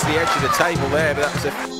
the edge of the table there, but that was a